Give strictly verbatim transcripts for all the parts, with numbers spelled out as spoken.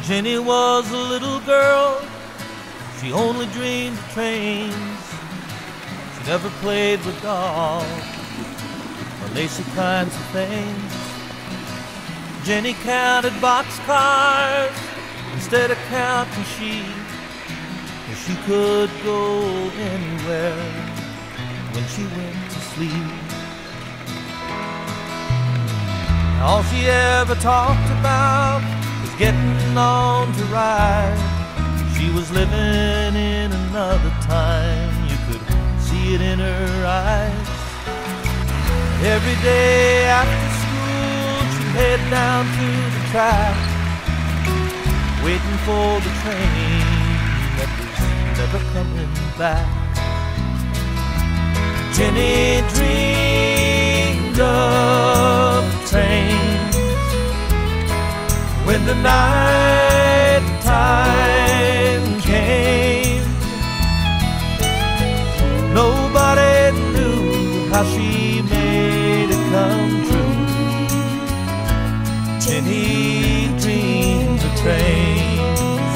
Jenny was a little girl, she only dreamed of trains. She never played with dolls or lacy kinds of things. Jenny counted boxcars instead of counting sheep, and she could go anywhere when she went to sleep. All she ever talked about was getting on to ride. She was living in another time, you could see it in her eyes. Every day after school she'd head down to the track, waiting for the train that was never coming back. Jenny dreamed of trains. When the night time came, nobody knew how she made it come true. Jenny dreamed of trains.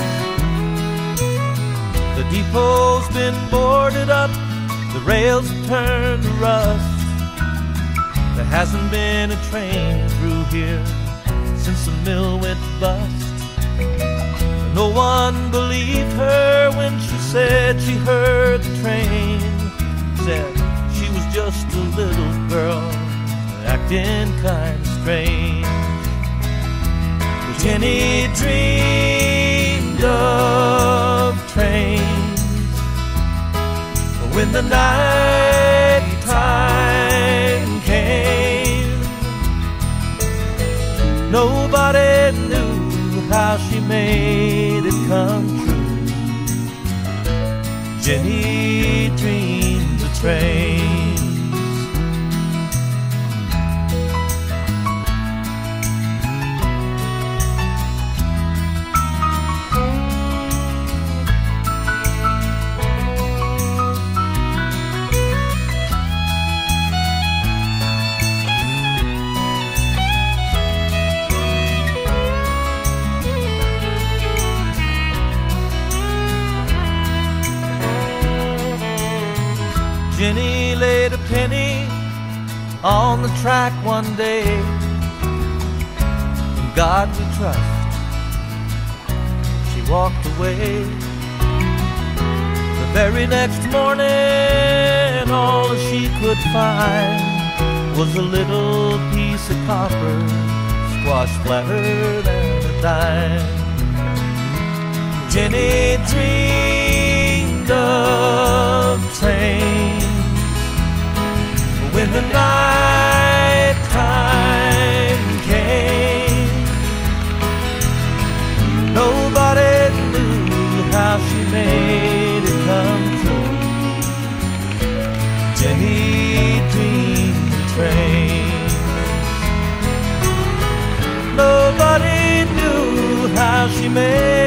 The depot's been boarded up, the rails have turned to rust. There hasn't been a train through here since the mill went bust. No one believed her when she said she heard the train. Said she was just a little girl acting kind of strange. But Jenny dreamed of trains. When the night time came, nobody knew how she made it come true. Jenny dreamed of trains. Jenny laid a penny on the track one day. In God we trust, she walked away. The very next morning, all that she could find was a little piece of copper, squashed flatter than a dime. Jenny dreamed of trains. When the night time came, nobody knew how she made it come true. Jenny dreamed of trains. Nobody knew how she made